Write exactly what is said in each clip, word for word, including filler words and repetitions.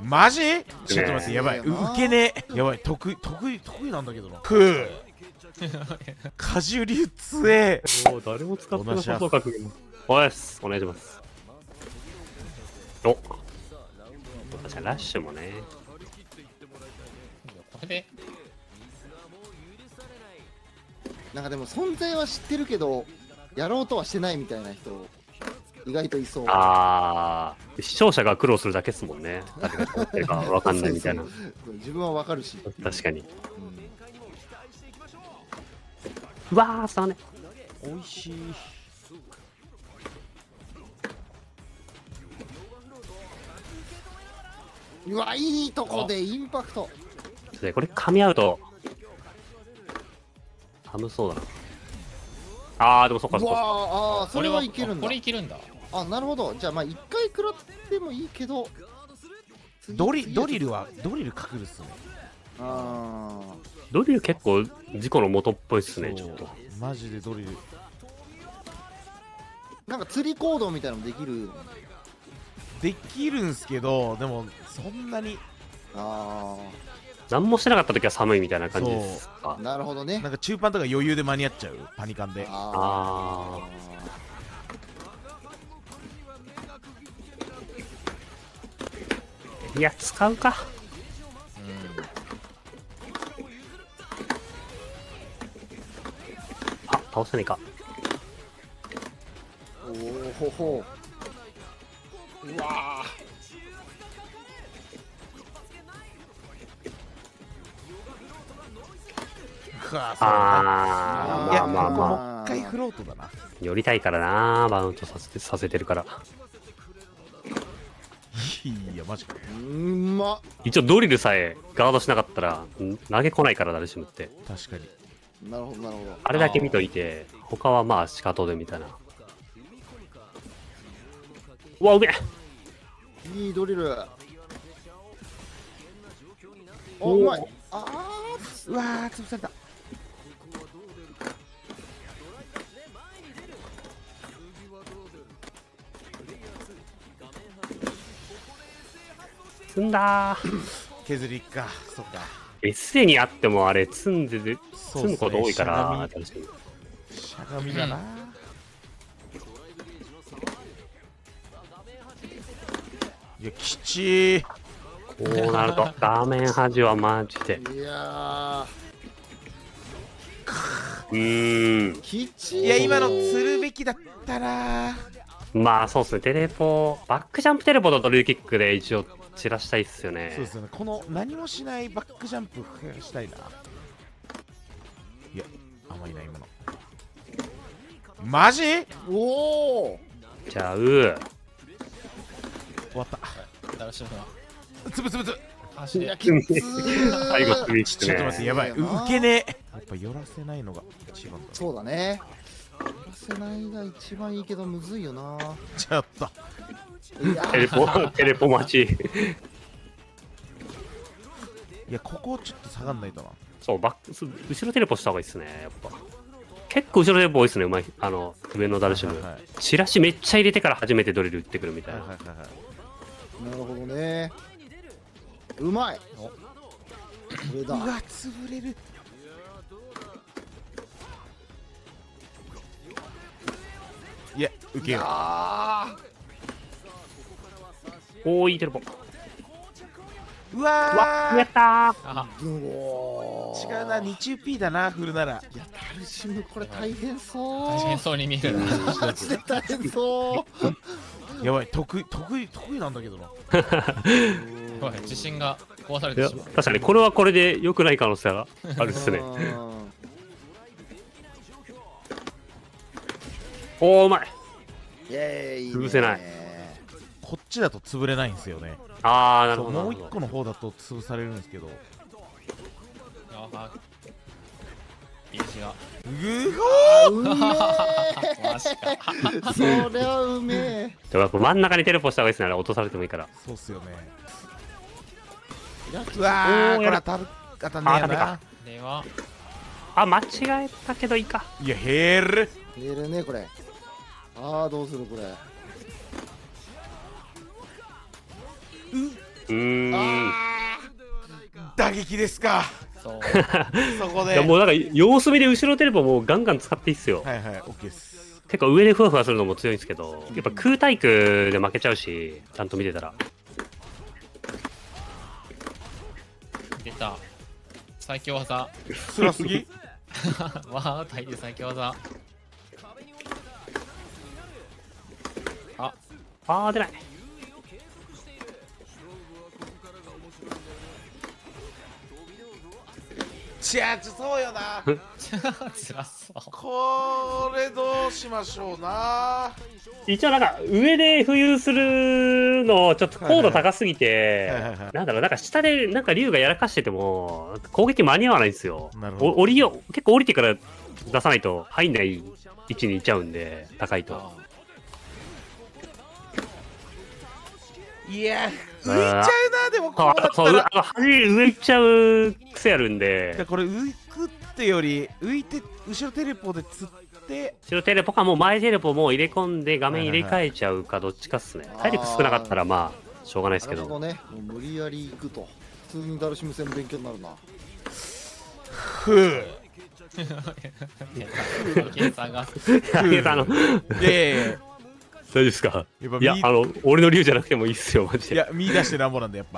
マジ？ちょっと待って、やばい、受けねえ。やばい、得意得意得意なんだけどな。ふう果樹流強え。 おー、誰も使ってなさそうか。おやす、お願いします。お、確かにラッシュもね。 これでなんかでも存在は知ってるけどやろうとはしてないみたいな人意外といそう。 ああ、視聴者が苦労するだけですもんね。誰が思ってるかわかんないみたいな。 そうそう自分はわかるし。 確かに。 うん、 うわー、さね。 おいしい。 うわ、いいとこでインパクト。 これ噛み合うと寒そうだな。あー、でもそっかそっか。 ああ、それはいけるんだ。 これいけるんだ。 あ、なるほど。じゃあまあ一回食らってもいいけどドリドリルはドリルかくるっすね。 ああ、 ドリル結構事故の元っぽいっすね。ちょっとマジでドリルなんか釣り行動みたいなのもできる。 できるんすけど、でもそんなにあ何もしてなかった時は寒いみたいな感じですかあ、。なるほどね。 なんか中パンとか余裕で間に合っちゃう、パニカンで。 ああー、いや使うか。あ、倒せねえか。 あ、おおほほ。うわうわそうだあー、 いや、 まあまあここまあもう一回フロートだな。 寄りたいからな、バウンドさせてさせてるから。 いやマジか。 うんま。 一応ドリルさえガードしなかったらん投げ来ないから、ダルシムって。 確かに。 なるほどなるほど。 あれだけ見といて他はまあ仕方でみたいな。うわ、うめえ。 いいドリル。お、 おーうまい。あうわー潰された。 積んだー。 削りか。そっか。 エスエー にあってもあれ積んででそうっすね積むこと多いから、ダルシム。 しゃがみだな。いやきちー。 こうなると画面端はマジであ、いやうーん、 ー、きちい。 いや今の釣るべきだったな。 まあそうっすね。テレポバックジャンプテレポとドリルキックで一応散らしたいっすよね。 そうですよね。この何もしないバックジャンプ増やしたいな。いや甘いな今の。マジ？ おお。 じゃあうー終わった。 ダルシムはつぶつぶつぶ。 足でいやきつー。 最後スミッシュちょっと待って、 ね。 やばい。 いやな受けねえ。やっぱ寄らせないのが一番だ。 そうだね。やらせないが一番いいけどむずいよな。 ちょっと。 いやテレポテレポ待ち。 いやここちょっと下がんないとな。 そう、バックす後ろテレポした方がいいっすね。やっぱ結構後ろテレポ多いっすね。うまい、あの上のダルシム、 はいはいチラシめっちゃ入れてから初めてドリル打ってくるみたいな。 はいはいはいはい。 なるほどね。うまい。 おこれだ。 うわ潰れる。いや受けよう。 あおー、いいテレポ。 ううわわやったー。 ああ、うおー。 違うな。に中 P だな振るなら。 いや、ダルシムこれ大変そう。 大変そうに見えるな。 マジで大変そう。 やばい得意得意得意なんだけどな。 ごめん自信が壊されいやてしまう。 確かにこれはこれで良くない可能性があるっすね。 うんおー、うまい。 イエーイ。 潰せない。 こっちだと潰れないんですよね。 あー、なるそうほど。 もう一個の方だと潰されるんですけど。 ああゲージがぐあうめマジか。 え。そりゃうめえ。 でもやっぱ真ん中にテレポした方がいいっすね。あれ落とされてもいいから。 そうっすよね。 いやうわーおーやるこれ当たる当たんねえやなあーダメか。 ではあ、間違えたけどいいか。 いやヘール。 見えるねこれ。ああどうするこれ。 うーん。 あ撃ですか。 そう。 そこで。 いやもうなんか様子見で後ろテレポもうガンガン使っていいっすよ。 はいはい、オッケーです。 結構上でふわふわするのも強いんですけど、やっぱ空対空で負けちゃうし、ちゃんと見てたら。 出た。最強技。 辛すぎ。 わあ、大変最強技。あ、 あー出ない。 ちやちそうよな。 つらそう。 これどうしましょうな。 一応なんか上で浮遊するのちょっと高度高すぎはいはいてはいはい、 なんだろう、なんか下でなんか竜がやらかしてても攻撃間に合わないんですよ。 なるほどお降りよ結構降りてから出さないと入んない位置にいっちゃうんで、高いと。 あいや、浮いちゃうな。でもこうなっそう、 たら。 あの端上行っちゃう癖あるんだで、 これ浮くってより浮いて後ろテレポで釣って後ろテレポかもう前テレポも入れ込んで画面入れ替えちゃうかどっちかっすね。体力少なかったらまあしょうがないですけど。 なるほどね。もう無理やり行くと。普通にダルシム戦勉強になるな。 ふう。 計算が。 あのいやいやいや、 大丈夫ですか？ やっぱいや、 見あの、俺の竜じゃなくてもいいっすよ、マジで。 いや見出してなんぼなんだやっぱ。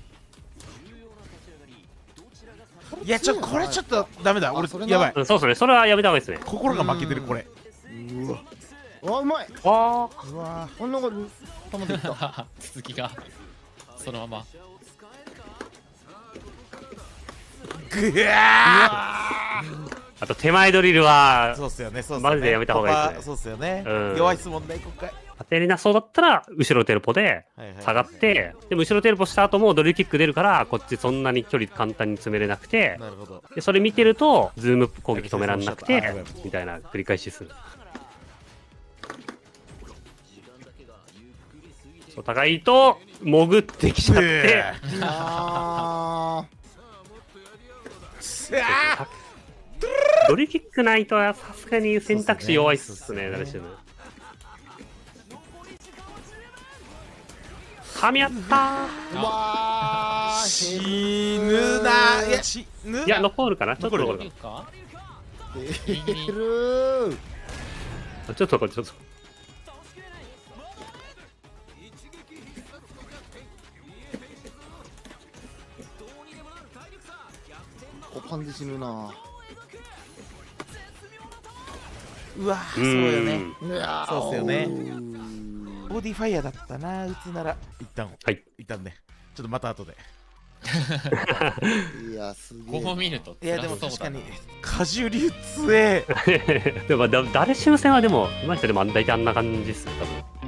いやちょこれちょっとダメだ。俺あそれなやばい。 うんそうっすね、それはやめた方がいいですね。 心が負けてるこれ。うわあ、うまい。 あうわこんなこと玉でいった。 続きが。そのまま。 ぐわああと手前ドリルはー、そうっすよね。そうっすよね。 マジでやめた方がいいですねここはそうっすよね。 うん弱いっすもんね今回。 当てれなそうだったら後ろテレポではいはい下がって、でも後ろテレポした後もドリルキック出るからこっちそんなに距離簡単に詰めれなくて、 なるほど。 でそれ見てるとズーム攻撃止めらんなくあてやばいみたいな繰り返しする。お互いと潜ってきちゃってあうわードリルキックないとさすがに選択肢弱いっすね、ダルシム。噛み合ったー。うわー。 死ぬな。いや死ぬ。 ー。いや残るかな、ちょっと残るかいいか。 減ってる。 な。ちょっと残る、ちょっと。 こパンで死ぬな。 うわーそうよね。 んいやーそうっすよねうーんボディファイヤーだったな。打つなら一旦はい。 一旦ね。ちょっとまた後で。 いや、すげえ。 こう見るといやでも辛そうだな確かに果汁流強え。 でもだダルシム戦はでも、うまい人でも大体あんな感じっすね、多分。